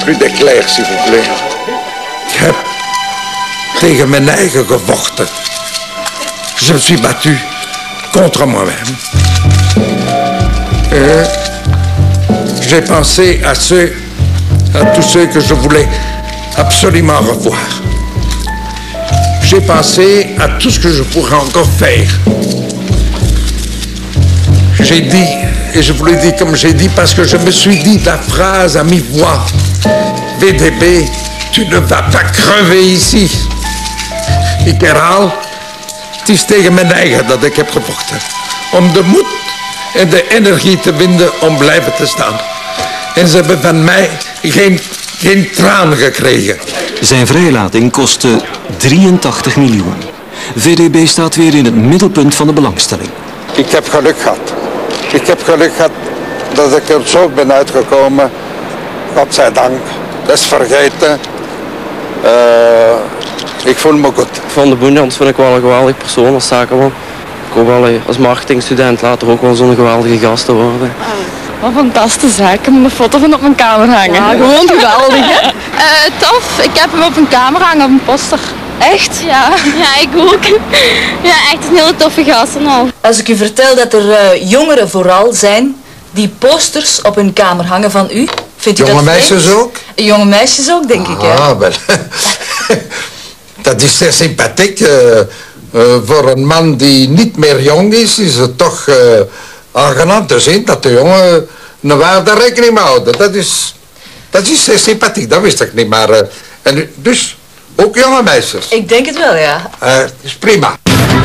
plus d'éclair, s'il vous plaît. Ik heb tegen mijn eigen gevochten. Je me suis battu contre moi-même. J'ai pensé à tous ceux que je voulais absolument revoir. J'ai pensé à tout ce que je pourrais encore faire. J'ai dit, et je vous l'ai dit comme j'ai dit, parce que je me suis dit la phrase à mi-voix. VDB, tu ne vas pas crever ici. Ik herhaal, het is tegen mijn eigen dat ik heb gevochten. Om de moed en de energie te vinden om blijven te staan. En ze hebben van mij geen traan gekregen. Zijn vrijlating kostte 83 miljoen. VDB staat weer in het middelpunt van de belangstelling. Ik heb geluk gehad. Ik heb geluk gehad dat ik er zo ben uitgekomen. Godzijdank. Dat is vergeten. Ik voel me goed. Van de Boenans vind ik wel een geweldig persoon als zakenman. Ik hoop wel als marketingstudent later ook wel zo'n geweldige gast te worden. Wat fantastische zaak. Ik heb een foto van op mijn kamer hangen. Ja, gewoon geweldig, hè? Tof. Ik heb hem op een kamer hangen, op een poster. Echt? Ja. Ja, ik ook. Ja, echt een hele toffe gast en al. Als ik u vertel dat er jongeren vooral zijn die posters op hun kamer hangen van u, vindt u dat jonge meisjes ook? Jonge meisjes ook, denk ik, hè? Ah, wel. Dat is zeer sympathiek. Voor een man die niet meer jong is het toch aangenaam te zien dat de jongen een waarde rekening mee houden. Dat is zeer sympathiek, dat wist ik niet. Maar, en dus, ook jonge meisjes. Ik denk het wel, ja. Dat is prima.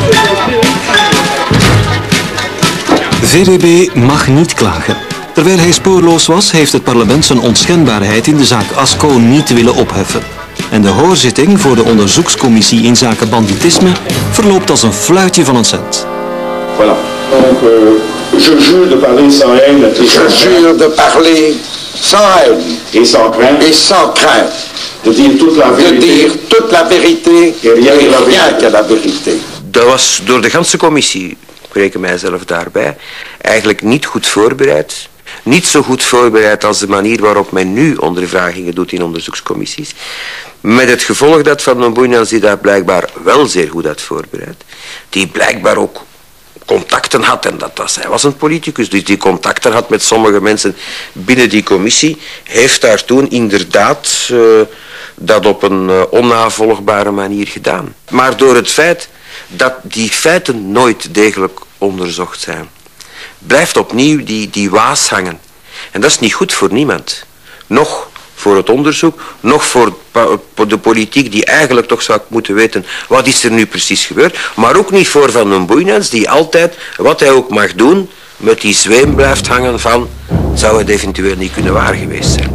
VDB mag niet klagen. Terwijl hij spoorloos was, heeft het parlement zijn onschendbaarheid in de zaak Asco niet willen opheffen. En de hoorzitting voor de onderzoekscommissie in zaken banditisme verloopt als een fluitje van een cent. Voilà. Donc, je jure de parler sans haine. Je jure de parler sans haine. Et sans crainte. Et sans crainte. De dire toute la vérité. De dire toute la vérité. Et rien que la vérité. Dat was door de ganse commissie, ik reken mijzelf daarbij, eigenlijk niet goed voorbereid. Niet zo goed voorbereid als de manier waarop men nu ondervragingen doet in onderzoekscommissies. Met het gevolg dat Van den Boeynans die daar blijkbaar wel zeer goed had voorbereid. Die blijkbaar ook contacten had, en hij was een politicus, dus die contacten had met sommige mensen binnen die commissie, heeft daar toen inderdaad dat op een onnavolgbare manier gedaan. Maar door het feit dat die feiten nooit degelijk onderzocht zijn, blijft opnieuw die waas hangen. En dat is niet goed voor niemand. Nog voor het onderzoek, nog voor de politiek die eigenlijk toch zou moeten weten wat is er nu precies gebeurd. Maar ook niet voor Van den Boeynans die altijd, wat hij ook mag doen, met die zweem blijft hangen van zou het eventueel niet kunnen waar geweest zijn.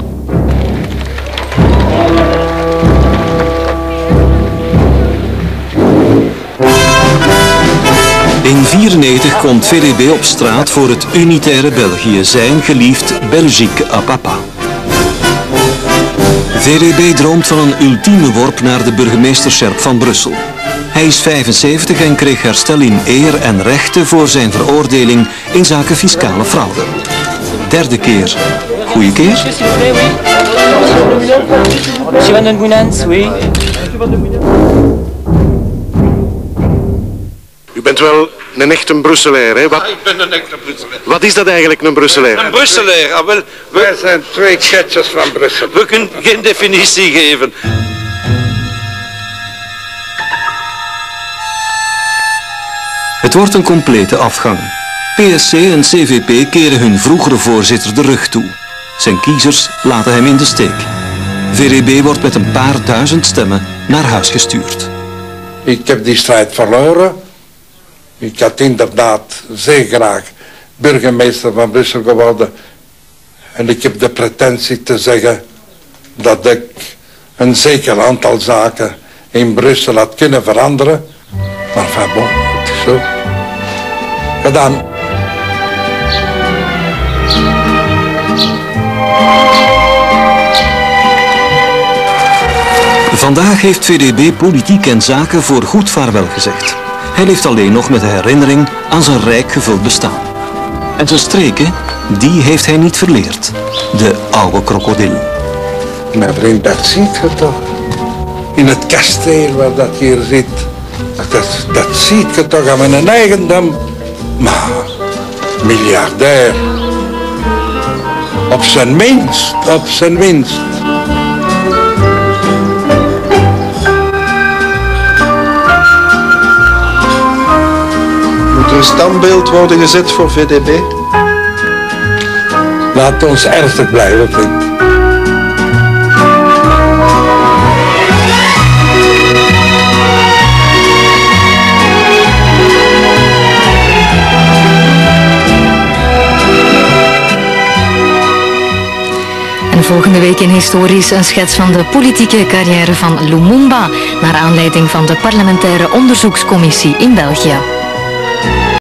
In 1994 komt VDB op straat voor het unitaire België, zijn geliefd Belgique à papa. VDB droomt van een ultieme worp naar de burgemeesterscherp van Brussel. Hij is 75 en kreeg herstel in eer en rechten voor zijn veroordeling in zaken fiscale fraude. Derde keer. Goeie keer? U bent wel een echte Brusselaar, hè? Ik ben een echte Brusselaar. Wat is dat eigenlijk, een Brusselaar? Een Brusselaar, wel. Wij zijn twee schetsjes van Brussel. We kunnen geen definitie geven. Het wordt een complete afgang. PSC en CVP keren hun vroegere voorzitter de rug toe. Zijn kiezers laten hem in de steek. VDB wordt met een paar duizend stemmen naar huis gestuurd. Ik heb die strijd verloren. Ik had inderdaad zeer graag burgemeester van Brussel geworden. En ik heb de pretentie te zeggen dat ik een zeker aantal zaken in Brussel had kunnen veranderen. Maar enfin bon, het is zo. Gedaan. Vandaag heeft VDB politiek en zaken voor goed vaarwel gezegd. Hij leeft alleen nog met de herinnering aan zijn rijk gevuld bestaan. En zijn streken, die heeft hij niet verleerd. De oude krokodil. mijn vriend, dat ziet je toch. In het kasteel waar dat hier zit. Dat ziet je toch aan mijn eigendom. Maar, miljardair. Op zijn minst, op zijn minst. Moet een standbeeld worden gezet voor VDB? Laat ons ernstig blijven, vriend. En volgende week in Historisch een schets van de politieke carrière van Lumumba, naar aanleiding van de parlementaire onderzoekscommissie in België.